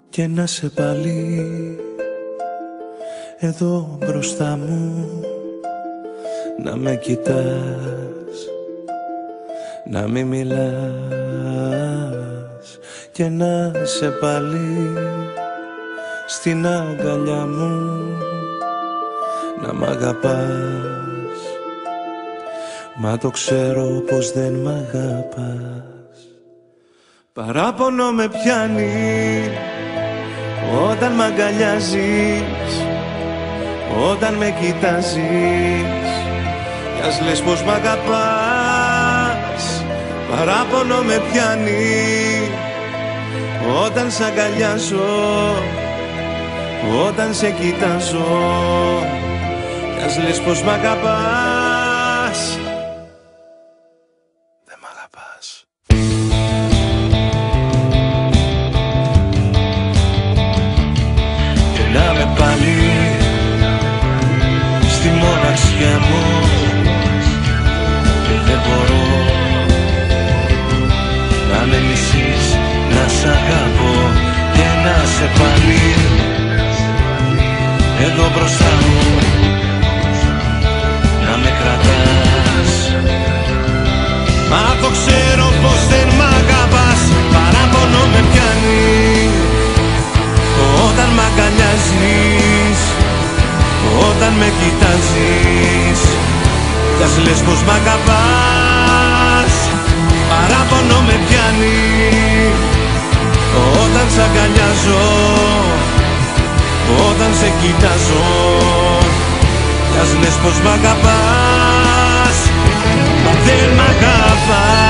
Και να σε πάλι εδώ μπροστά μου, να με κοιτάς, να μη μιλάς. Και να σε πάλι στην αγκαλιά μου, να μ' αγαπάς. Μα το ξέρω πως δεν μ' αγαπάς. Παράπονο με πιάνει όταν μ' αγκαλιάζεις, όταν με κοιτάζεις, κι ας λες πως μ' αγαπάς. Παράπονο με πιάνει όταν σ' αγκαλιάζω, όταν σε κοιτάζω, κι ας λες πως μ' αγαπάς. Δεν μ' αγαπάς. Και να με πάλι στη μοναξιά μου, και δεν μπορώ να με μισείς, να σ' αγαπώ. Και να σε πάλι εδώ μπροστά μου, να με κρατάς. Μα το ξέρω πως δεν μ' αγαπάς. Παράπονο με πιάνει όταν μ' αγκαλιάζεις, όταν με κοιτάζεις, κι ας λες πως μ' αγαπάς. Παράπονο με πιάνει όταν σ' αγκαλιάζω, όταν σε κοιτάζω, κι ας λες πως μ' αγαπάς. Μα δεν μ' αγαπάς.